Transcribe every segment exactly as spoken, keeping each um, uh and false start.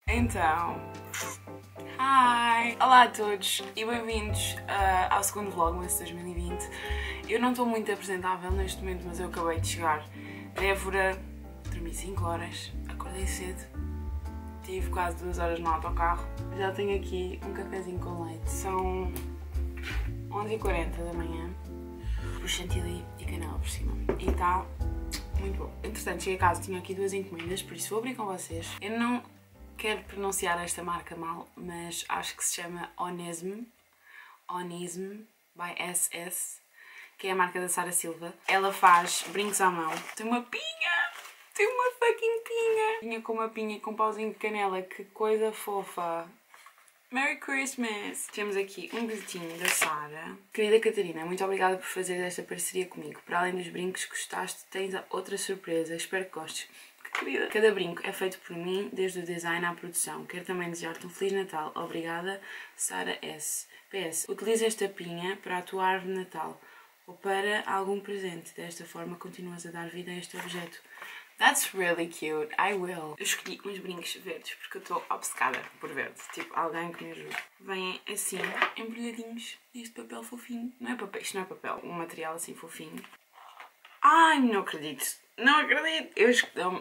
Então, hi! Olá a todos e bem-vindos uh, ao segundo Vlogmas de dois mil e vinte. Eu não estou muito apresentável neste momento, mas eu acabei de chegar a Évora, dormi cinco horas, acordei cedo, tive quase duas horas no autocarro. Já tenho aqui um cafezinho com leite, são onze e quarenta da manhã, por chantilly e canela por cima, e está muito bom. Entretanto, cheguei a casa, tinha aqui duas encomendas, por isso vou abrir com vocês. Eu não quero pronunciar esta marca mal, mas acho que se chama Onesme, Onesme, by S S, que é a marca da Sara Silva. Ela faz brincos à mão. Tem uma pinha! Tem uma fucking pinha! Pinha com uma pinha com um pauzinho de canela, que coisa fofa! Merry Christmas! Temos aqui um bilhetinho da Sara. Querida Catarina, muito obrigada por fazer esta parceria comigo. Para além dos brincos que gostaste, tens outra surpresa. Espero que gostes. Que querida! Cada brinco é feito por mim, desde o design à produção. Quero também desejar-te um Feliz Natal. Obrigada, Sara S. P S. Utiliza esta pinha para a tua árvore de Natal ou para algum presente. Desta forma continuas a dar vida a este objeto. That's really cute, I will. Eu escolhi uns brincos verdes porque eu estou obcecada por verde. Tipo, alguém que me ajude. Vêm assim, embrulhadinhos neste papel fofinho. Não é papel, isto não é papel, um material assim fofinho. Ai, não acredito. Não acredito. Eu escolhi...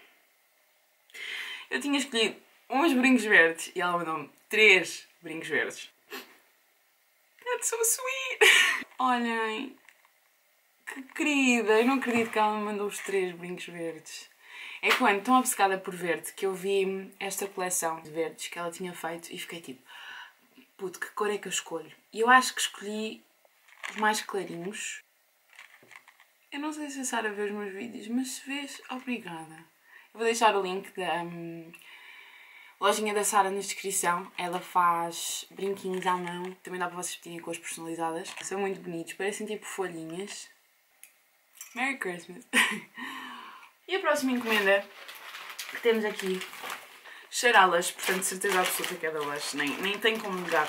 Eu tinha escolhido uns brincos verdes e ela mandou-me três brincos verdes. That's so sweet. Olhem. Que querida, eu não acredito que ela me mandou os três brincos verdes. É que eu ando tão obcecada por verde que eu vi esta coleção de verdes que ela tinha feito e fiquei tipo, puto, que cor é que eu escolho? E eu acho que escolhi os mais clarinhos. Eu não sei se a Sara vê os meus vídeos, mas se vês, obrigada. Eu vou deixar o link da um, lojinha da Sara na descrição. Ela faz brinquinhos à mão. Também dá para vocês pedirem cores personalizadas. São muito bonitos, parecem tipo folhinhas. Merry Christmas! E a próxima encomenda que temos aqui, cheirá-las, portanto certeza absoluta que é da Lush, nem, nem tem como negar.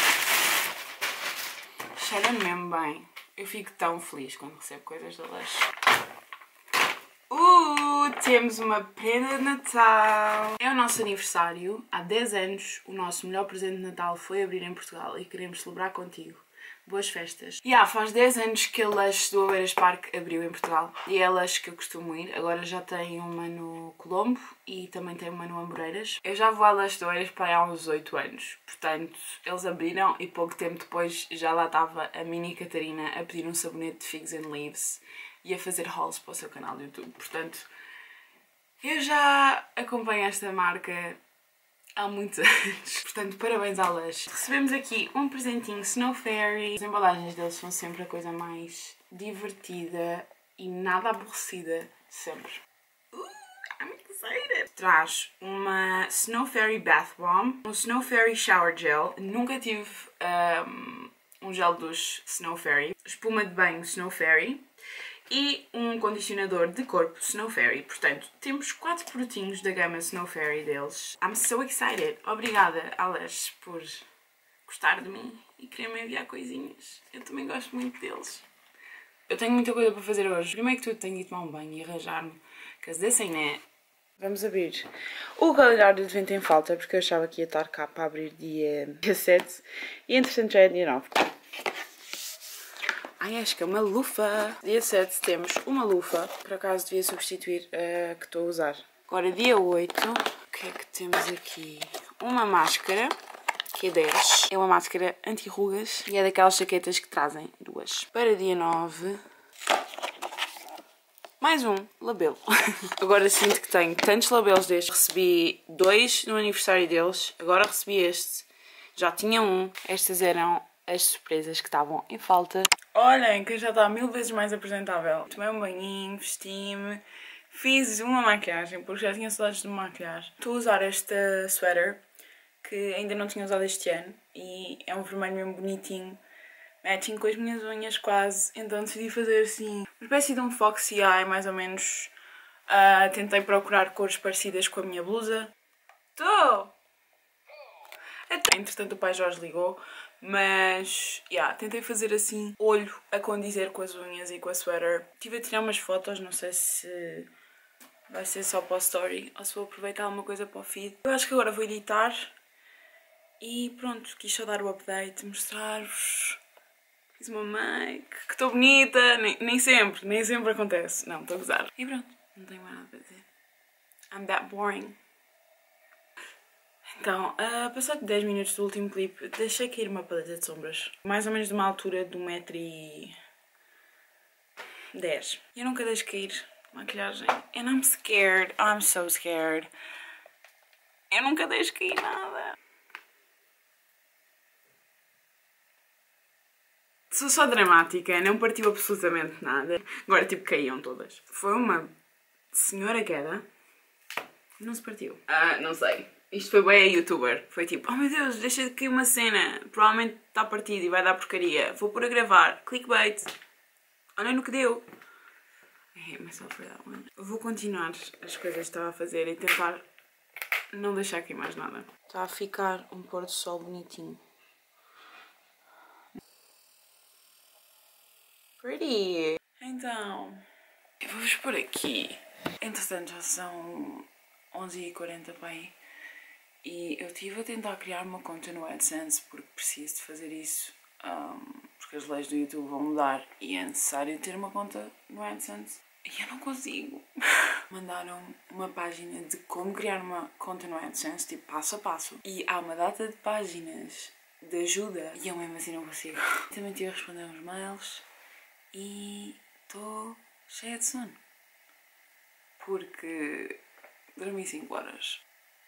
Cheira mesmo bem. Eu fico tão feliz quando recebo coisas da Lush. Uh, temos uma prenda de Natal! É o nosso aniversário. Há dez anos o nosso melhor presente de Natal foi abrir em Portugal e queremos celebrar contigo. Boas festas. E yeah, faz dez anos que a Lush do Oeiras Park abriu em Portugal. E é a Lush que eu costumo ir. Agora já tem uma no Colombo e também tem uma no Amoreiras. Eu já vou à Lush do Oeiras Park há uns oito anos. Portanto, eles abriram e pouco tempo depois já lá estava a mini Catarina a pedir um sabonete de Figs and Leaves e a fazer hauls para o seu canal do YouTube. Portanto, eu já acompanho esta marca há muitos anos. Portanto, parabéns à Lush. Recebemos aqui um presentinho Snow Fairy. As embalagens deles são sempre a coisa mais divertida e nada aborrecida. Sempre. Uh, I'm excited! Traz uma Snow Fairy Bath Bomb, um Snow Fairy Shower Gel. Nunca tive um, um gel dos Snow Fairy. Espuma de banho Snow Fairy. E um condicionador de corpo Snow Fairy. Portanto, temos quatro produtinhos da gama Snow Fairy deles. I'm so excited. Obrigada, Lush, por gostar de mim e querer me enviar coisinhas. Eu também gosto muito deles. Eu tenho muita coisa para fazer hoje. Primeiro que tudo, tenho de tomar um banho e arranjar-me. Because this ain't it. Vamos abrir o calendário de Advento em falta, porque eu achava que ia estar cá para abrir dia sete. E entretanto já é dia nove. Ai, acho que é uma lufa. Dia sete temos uma lufa. Por acaso devia substituir a que estou a usar. Agora dia oito. O que é que temos aqui? Uma máscara, que é dez. É uma máscara anti-rugas. E é daquelas jaquetas que trazem duas. Para dia nove. Mais um labelo. Agora sinto que tenho tantos labelos destes. Recebi dois no aniversário deles. Agora recebi este. Já tinha um. Estas eram as surpresas que estavam em falta. Olhem, que já está mil vezes mais apresentável. Tomei um banhinho, vesti-me, fiz uma maquiagem, porque já tinha saudades de me maquilhar. Estou a usar esta sweater, que ainda não tinha usado este ano, e é um vermelho mesmo bonitinho, matching com as minhas unhas quase, então decidi fazer assim, uma espécie de um foxy eye, mais ou menos. Uh, tentei procurar cores parecidas com a minha blusa. Estou! Entretanto o pai Jorge ligou, mas yeah, tentei fazer assim, olho a condizer com as unhas e com a sweater. Estive a tirar umas fotos, não sei se vai ser só para o story, ou se vou aproveitar alguma coisa para o feed. Eu acho que agora vou editar e pronto, quis só dar o update, mostrar-vos. Fiz uma make, que estou bonita, nem, nem sempre, nem sempre acontece. Não, estou a gozar. E pronto, não tenho mais nada para dizer. I'm that boring. Então, uh, passado dez minutos do último clipe, deixei cair uma paleta de sombras. Mais ou menos de uma altura de um metro e dez. Eu nunca deixo cair maquilhagem. And I'm scared, I'm so scared. Eu nunca deixo cair nada. Sou só dramática, não partiu absolutamente nada. Agora, tipo, caíam todas. Foi uma senhora queda. Não se partiu. Ah, não sei. Isto foi bem a youtuber. Foi tipo, oh meu Deus, deixa de cair uma cena. Provavelmente está partida e vai dar porcaria. Vou pôr a gravar. Clickbait. Olha no que deu. I hate myself for that one. Vou continuar as coisas que estava a fazer e tentar não deixar cair mais nada. Está a ficar um pôr do sol bonitinho. Pretty! Então, eu vou-vos pôr aqui. Entretanto, já são onze e quarenta para aí. E eu estive a tentar criar uma conta no AdSense porque preciso de fazer isso. Um, porque as leis do YouTube vão mudar e é necessário ter uma conta no AdSense. E eu não consigo. Mandaram uma página de como criar uma conta no AdSense, tipo passo a passo. E há uma data de páginas de ajuda e eu mesmo assim não consigo. Também tive a responder uns mails. E estou cheia de sono. Porque dormi cinco horas.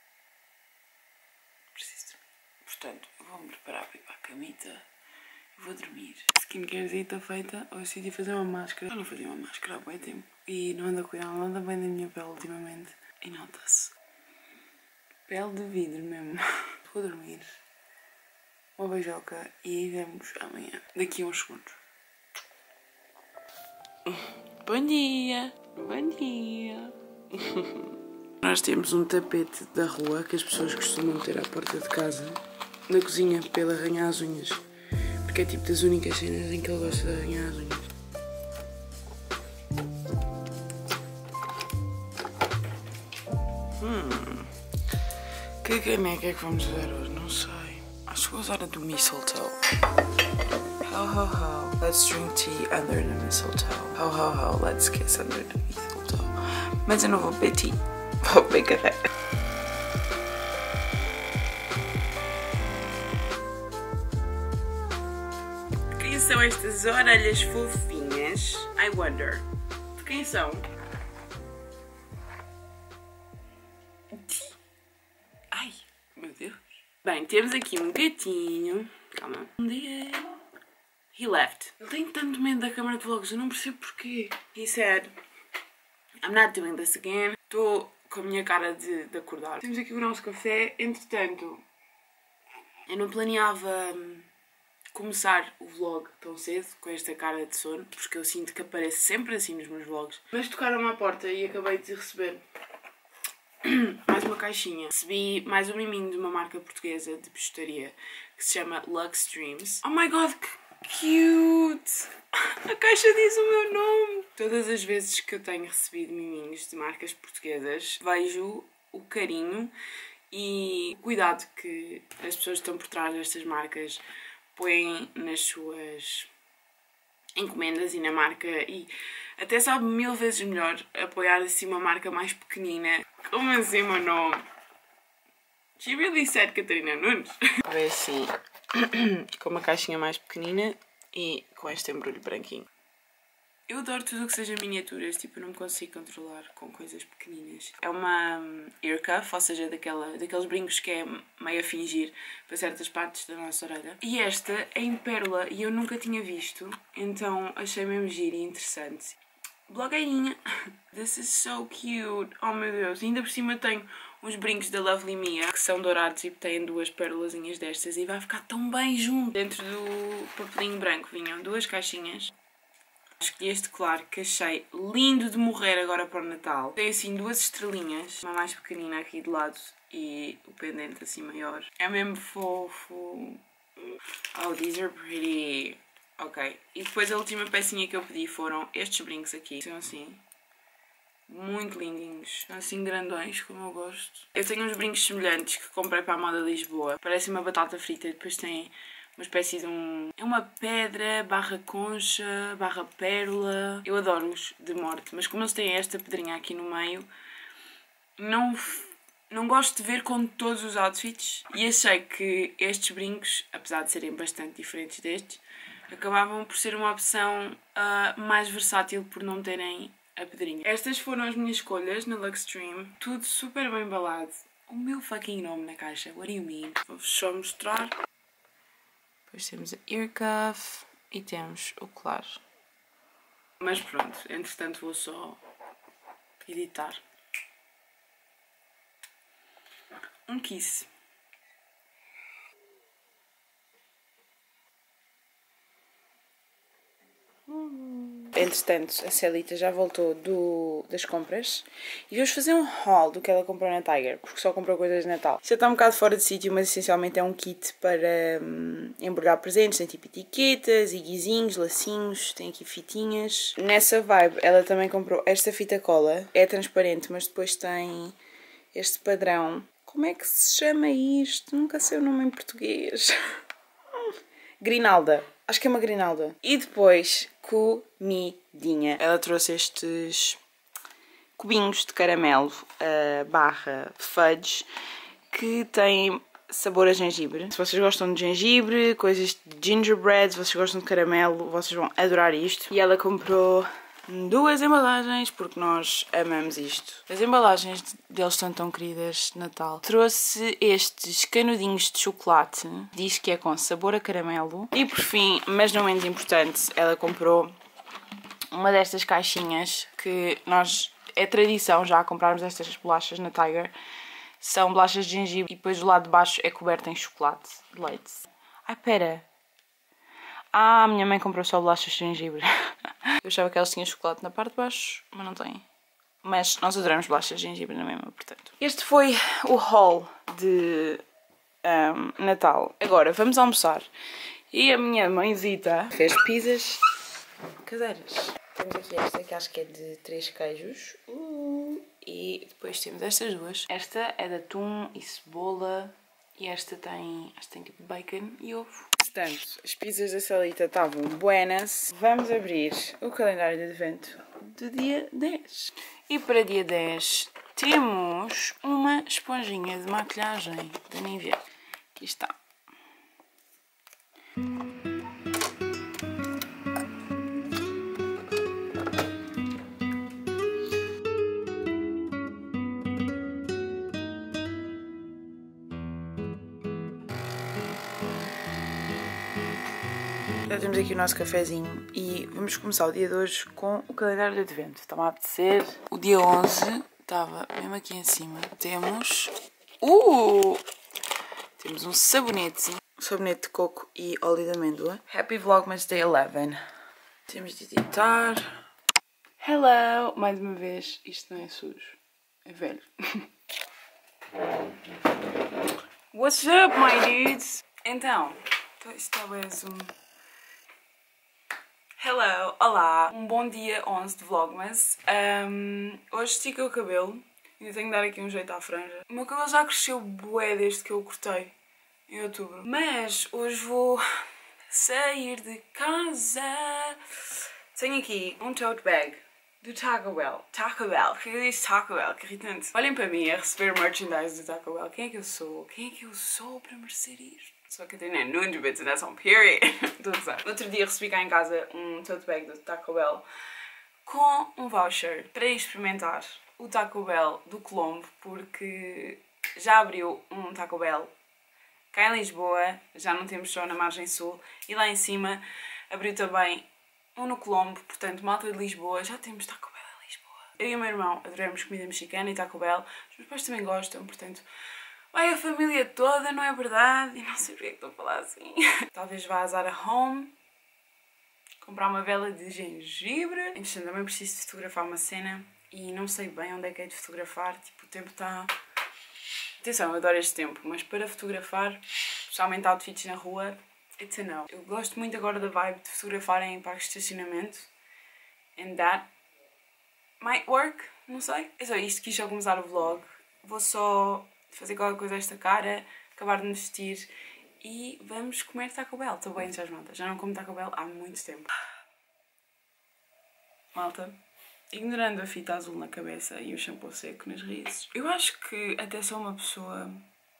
Preciso dormir. Portanto, vou-me preparar para ir para a camita. E vou dormir. Skincarezinha está feita. Hoje decidi fazer uma máscara. Eu não fazia uma máscara há bem tempo. E não ando a cuidar nada bem da minha pele ultimamente. E nota-se. Pele de vidro mesmo. Vou dormir. Uma beijoca e vemos amanhã. Daqui a uns segundos. Bom dia! Bom dia! Nós temos um tapete da rua que as pessoas costumam ter à porta de casa, na cozinha, para ele arranhar as unhas. Porque é tipo das únicas cenas em que ele gosta de arranhar as unhas. Hum. Que caneca é que vamos usar hoje? Não sei. Acho que vou usar a do mistletoe. Ho ho ho, let's drink tea under the mistletoe. Ho ho ho, let's kiss under the mistletoe. Mas eu não vou beber tea, vou beber café. Quem são estas orelhas fofinhas? I wonder. De quem são? Ai, meu Deus. Bem, temos aqui um gatinho. Calma. Um dia... He left. Ele tem tanto medo da câmara de vlogs, eu não percebo porquê. He said, I'm not doing this again. Estou com a minha cara de, de acordar. Temos aqui o nosso café. Entretanto, eu não planeava começar o vlog tão cedo, com esta cara de sono, porque eu sinto que aparece sempre assim nos meus vlogs. Mas tocaram-me à porta e acabei de receber mais uma caixinha. Recebi mais um miminho de uma marca portuguesa de bijuteria que se chama Lux Dreams. Oh my god, que cute! A caixa diz o meu nome! Todas as vezes que eu tenho recebido miminhos de marcas portuguesas, vejo o carinho e o cuidado que as pessoas que estão por trás destas marcas põem nas suas encomendas e na marca, e até sabe mil vezes melhor apoiar assim uma marca mais pequenina. Como assim o meu nome? She really said Catarina Nunes. É assim, com uma caixinha mais pequenina e com este embrulho branquinho. Eu adoro tudo o que seja miniaturas, tipo, eu não me consigo controlar com coisas pequeninas. É uma um, ear cuff, ou seja, daquela, daqueles brincos que é meio a fingir para certas partes da nossa orelha. E esta é em pérola e eu nunca tinha visto, então achei mesmo giro e interessante. Blogueirinha! This is so cute! Oh meu Deus! E ainda por cima tenho uns brincos da Lovely Mia que são dourados e têm duas pérolazinhas destas e vai ficar tão bem junto. Dentro do papelinho branco vinham duas caixinhas. Escolhi este colar que achei lindo de morrer agora para o Natal. Tem assim duas estrelinhas, uma mais pequenina aqui de lado e o pendente assim maior. É mesmo fofo. Oh, these are pretty. Ok. E depois a última pecinha que eu pedi foram estes brincos aqui. São assim. muito lindinhos, assim grandões, como eu gosto. Eu tenho uns brincos semelhantes que comprei para a moda Lisboa. Parece uma batata frita e depois tem uma espécie de um... é uma pedra, barra concha, barra pérola. Eu adoro-os de morte, mas como eles têm esta pedrinha aqui no meio, não... não gosto de ver com todos os outfits. E achei que estes brincos, apesar de serem bastante diferentes destes, acabavam por ser uma opção uh, mais versátil por não terem a pedrinha. Estas foram as minhas escolhas na Luxtreme. Tudo super bem embalado. O meu fucking nome na caixa. What do you mean? Vou-vos só mostrar. Depois temos a ear cuff e temos o colar. Mas pronto, entretanto vou só editar. Um kiss. Entretanto, a Celita já voltou do, das compras e vamos fazer um haul do que ela comprou na Tiger, porque só comprou coisas de Natal. Isto está um bocado fora de sítio, mas essencialmente é um kit para hum, embrulhar presentes. Tem tipo etiquetas, iguizinhos, lacinhos, tem aqui fitinhas. Nessa vibe, ela também comprou esta fita cola. É transparente, mas depois tem este padrão. Como é que se chama isto? Nunca sei o nome em português. Grinalda. Acho que é uma grinalda. E depois, comidinha. Ela trouxe estes cubinhos de caramelo uh, barra fudge que têm sabor a gengibre. Se vocês gostam de gengibre, coisas de gingerbread, se vocês gostam de caramelo, vocês vão adorar isto. E ela comprou duas embalagens porque nós amamos isto. As embalagens deles são tão queridas de Natal. Trouxe estes canudinhos de chocolate. Diz que é com sabor a caramelo. E por fim, mas não menos importante, ela comprou uma destas caixinhas que nós... é tradição já comprarmos estas bolachas na Tiger. São bolachas de gengibre e depois do lado de baixo é coberto em chocolate de leite. Ai, pera. Ah, a minha mãe comprou só bolachas de gengibre. Eu achava que elas tinham chocolate na parte de baixo, mas não têm. Mas nós adoramos bolachas de gengibre na mesma, portanto. Este foi o haul de um, Natal. Agora, vamos almoçar. E a minha mãezita fez pizzas caseiras. Temos aqui esta que acho que é de três queijos. Uh, e depois temos estas duas. Esta é de atum e cebola. E esta tem, esta tem tipo bacon e ovo. Portanto, as pizzas da Celita estavam buenas. Vamos abrir o calendário de advento do dia dez. E para dia dez temos uma esponjinha de maquilhagem da Nivea. Aqui está. Já temos aqui o nosso cafezinho e vamos começar o dia de hoje com o calendário de advento. Está-me a apetecer. O dia onze estava mesmo aqui em cima. Temos... Uh! Temos um sabonete. Um sabonete de coco e óleo de amêndoa. Happy Vlogmas Day eleven. Temos de editar. Hello! Mais uma vez, isto não é sujo. É velho. What's up, my dudes? Então, isto talvez um... Hello, olá, um bom dia onze de Vlogmas. Um, hoje estica o cabelo, ainda tenho de dar aqui um jeito à franja. O meu cabelo já cresceu bué desde que eu o cortei, em outubro. Mas hoje vou sair de casa. Tenho aqui um tote bag do Taco Bell. Taco Bell, que eu disse Taco Bell, que irritante. Olhem para mim a receber merchandise do Taco Bell. Quem é que eu sou? Quem é que eu sou para merecer isto? Só que eu tenho Nunes bits and that's on period. Estou a usar. No outro dia recebi cá em casa um tote bag do Taco Bell com um voucher para experimentar o Taco Bell do Colombo, porque já abriu um Taco Bell cá em Lisboa, já não temos só na margem sul, e lá em cima abriu também um no Colombo, portanto, malta de Lisboa, já temos Taco Bell em Lisboa. Eu e o meu irmão adoramos comida mexicana e Taco Bell, os meus pais também gostam, portanto... vai a família toda, não é verdade? E não sei porque é que estou a falar assim. Talvez vá a Zara Home, comprar uma vela de gengibre. Entretanto, também preciso de fotografar uma cena e não sei bem onde é que é de fotografar. Tipo, o tempo está... Atenção, eu adoro este tempo, mas para fotografar, especialmente outfits na rua, it's a no. Eu gosto muito agora da vibe de fotografar em parques de estacionamento. And that might work. Não sei. É só isto, quis só começar o vlog. Vou só fazer qualquer coisa a esta cara, acabar de me vestir e vamos comer Taco Bell. Estou bem entusiasmada. Já não como Taco Bell há muito tempo. Malta, ignorando a fita azul na cabeça e o shampoo seco nas raízes, eu acho que até sou uma pessoa...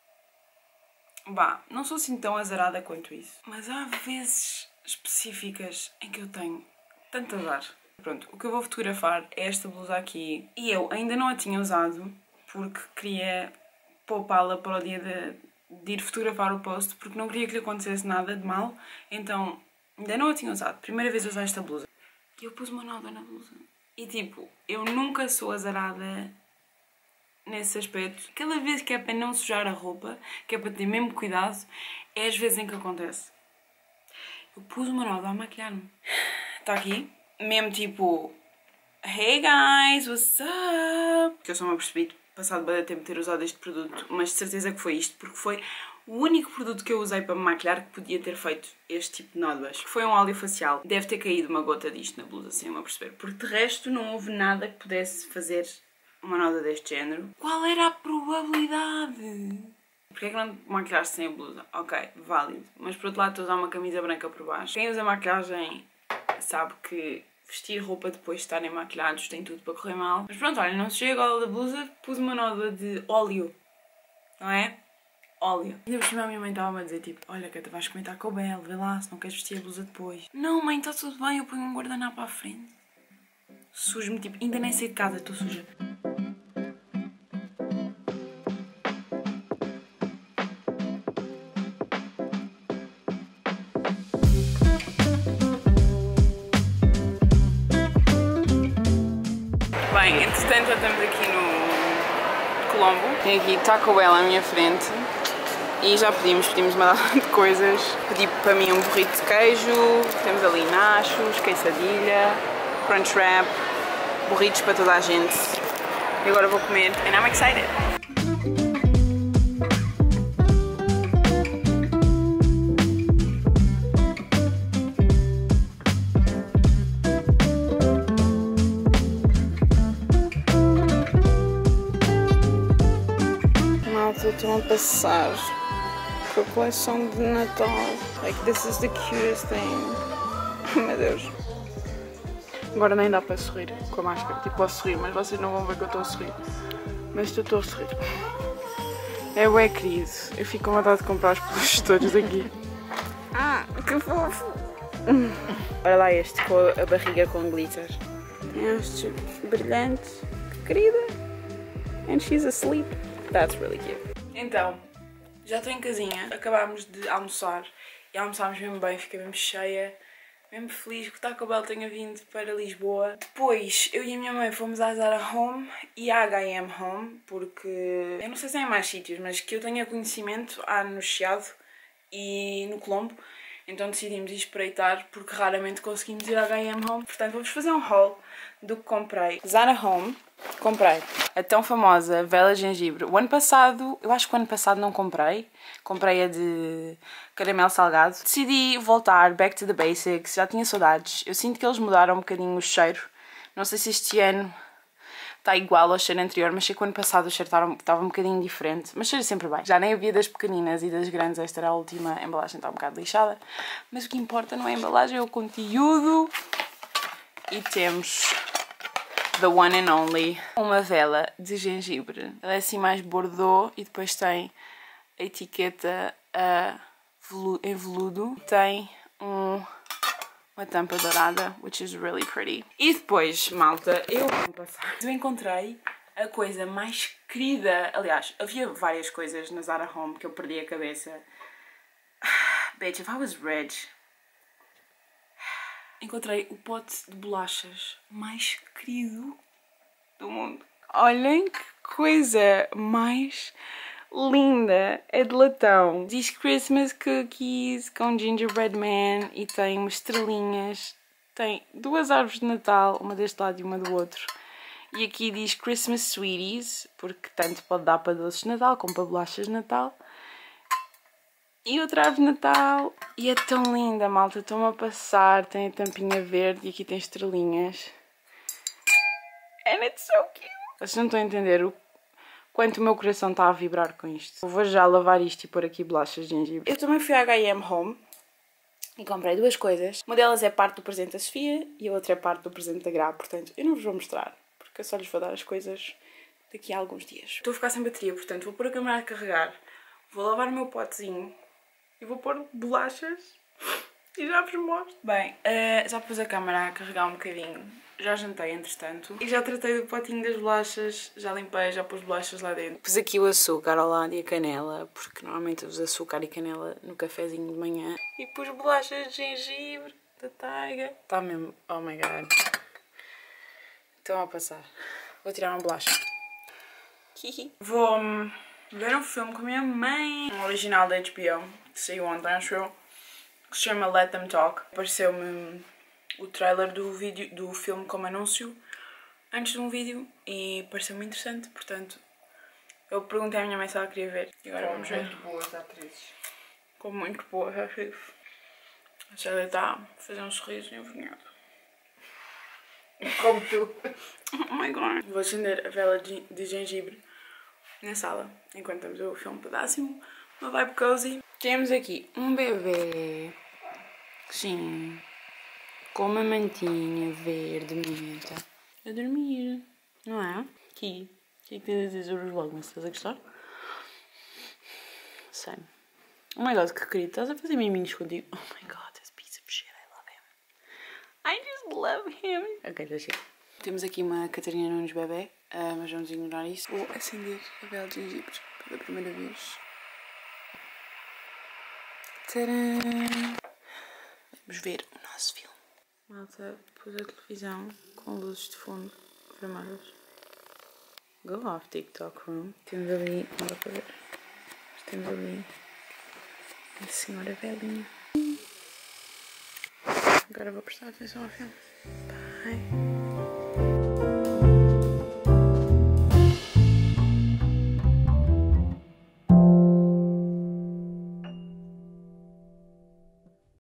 Bah, não sou assim tão azarada quanto isso. Mas há vezes específicas em que eu tenho tanto azar. Pronto, o que eu vou fotografar é esta blusa aqui. E eu ainda não a tinha usado porque queria poupá-la para o dia de, de ir fotografar o post, porque não queria que lhe acontecesse nada de mal. Então, ainda não a tinha usado. Primeira vez a usar esta blusa. E eu pus uma nova na blusa. E tipo, eu nunca sou azarada nesse aspecto. Cada vez que é para não sujar a roupa, que é para ter mesmo cuidado, é às vezes em que acontece. Eu pus uma nova a maquilhar-me. Está aqui. Mesmo tipo, hey guys, what's up? Que eu só me apercebi passado bem tempo ter usado este produto, mas de certeza que foi isto, porque foi o único produto que eu usei para me maquilhar que podia ter feito este tipo de nódoas. Foi um óleo facial. Deve ter caído uma gota disto na blusa, assim eu me aperceber, porque de resto não houve nada que pudesse fazer uma nódoa deste género. Qual era a probabilidade? Porquê é que não te maquilhaste sem a blusa? Ok, válido. Mas por outro lado estou a usar uma camisa branca por baixo. Quem usa maquilhagem sabe que vestir roupa depois de estarem maquilhados tem tudo para correr mal. Mas pronto, olha, não sujei a gola da blusa, pus uma nódoa de óleo, não é? Óleo. Ainda por cima a minha mãe estava-me a dizer tipo, olha Cata, vais comentar com o Bel, vê lá se não queres vestir a blusa depois. Não mãe, está tudo bem, eu ponho um guardanapo à frente. Sujo-me tipo, ainda nem saí de casa, estou suja. Bem, entretanto já estamos aqui no Colombo. Tem aqui Taco Bell à minha frente e já pedimos, pedimos uma data de coisas. Pedi para mim um burrito de queijo, temos ali nachos, quesadilha, crunch wrap, burritos para toda a gente. E agora vou comer and I'm excited! Estão a passar com a coleção de Natal. Like, this is the cutest thing. Oh, meu Deus. Agora nem dá para sorrir com a máscara. Tipo, posso sorrir, mas vocês não vão ver que eu estou a sorrir. Mas eu estou a sorrir. É ué, querido. Eu fico com vontade de comprar os peluches todos aqui. Ah, que fofo. Olha lá este, com a barriga com glitter. Este brilhante. Que querida. And she's asleep. That's really cute. Então, já estou em casinha, acabámos de almoçar e almoçámos mesmo bem, fiquei mesmo cheia, mesmo feliz que o Taco Bell tenha vindo para Lisboa. Depois, eu e a minha mãe fomos à Zara Home e à H e M Home, porque eu não sei se é em mais sítios, mas que eu tenha conhecimento, há no Chiado e no Colombo, então decidimos ir espreitar porque raramente conseguimos ir à H e M Home. Portanto, vamos fazer um haul do que comprei. Zara Home. Comprei a tão famosa vela de gengibre. O ano passado, eu acho que o ano passado não comprei. Comprei a de caramelo salgado. Decidi voltar back to the basics. Já tinha saudades. Eu sinto que eles mudaram um bocadinho o cheiro. Não sei se este ano está igual ao cheiro anterior, mas sei que o ano passado o cheiro estava, estava um bocadinho diferente. Mas cheira sempre bem. Já nem havia das pequeninas e das grandes. Esta era a última. A embalagem está um bocado lixada. Mas o que importa não é a embalagem, é o conteúdo. E temos... the one and only, uma vela de gengibre. Ela é assim mais bordô e depois tem a etiqueta uh, velu em veludo. Tem um, uma tampa dourada, which is really pretty. E depois, malta, eu vou passar. Eu encontrei a coisa mais querida. Aliás, havia várias coisas na Zara Home que eu perdi a cabeça. Bitch, if I was rich... Encontrei o pote de bolachas mais querido do mundo. Olhem que coisa mais linda. É de latão. Diz Christmas Cookies com Gingerbread Man e tem umas estrelinhas. Tem duas árvores de Natal, uma deste lado e uma do outro. E aqui diz Christmas Sweeties, porque tanto pode dar para doces de Natal como para bolachas de Natal. E outra árvore de Natal. E é tão linda, malta. Estão-me a passar. Tem a tampinha verde e aqui tem estrelinhas. And it's so cute. Vocês não estão a entender o quanto o meu coração está a vibrar com isto. Eu vou já lavar isto e pôr aqui bolachas de gengibre. Eu também fui à H e M Home e comprei duas coisas. Uma delas é parte do presente da Sofia e a outra é parte do presente da Gra. Portanto, eu não vos vou mostrar, porque eu só lhes vou dar as coisas daqui a alguns dias. Estou a ficar sem bateria, portanto vou pôr a câmera a carregar, vou lavar o meu potezinho e vou pôr bolachas e já vos mostro. Bem, uh, já pus a câmera a carregar um bocadinho, já jantei entretanto e já tratei do potinho das bolachas, já limpei, já pus bolachas lá dentro. Pus aqui o açúcar ao lado e a canela, porque normalmente eu uso açúcar e canela no cafezinho de manhã. E pus bolachas de gengibre da Taiga. Está mesmo, oh my god. Estão a passar. Vou tirar uma bolacha. Vou um, ver um filme com a minha mãe. Um original da H B O, que saiu ontem, acho eu, que se chama Let Them Talk. Apareceu-me o trailer do, vídeo, do filme como anúncio antes de um vídeo e pareceu-me interessante, portanto eu perguntei à minha mãe se ela queria ver. E agora vamos ver. Muito boas atrizes. Com muito boa atriz. A Célia está a fazer um sorriso envergonhado. Como tu. Oh my god. Vou acender a vela de, de gengibre na sala, enquanto estamos a ver o filme Pedássimo, uma vibe cozy. Temos aqui um bebê, sim, com uma mantinha verde menta, a dormir, não é? Aqui, o que é que tens a dizer sobre os vlogs? Estás a gostar? Sei. Oh my god, que querido, estás a fazer miminhos contigo? Oh my god, this piece of shit, I love him. I just love him. Ok, já chega. Temos aqui uma Catarina Nunes bebê, uh, mas vamos ignorar isso. Vou acender a vela de gengibre pela primeira vez. Tcharam! Vamos ver o nosso filme. Malta, pus a televisão com luzes de fundo vermelhas. Go off, TikTok room. Temos ali, não dá para ver, mas temos ali a senhora velhinha. Agora vou prestar atenção ao filme. Bye.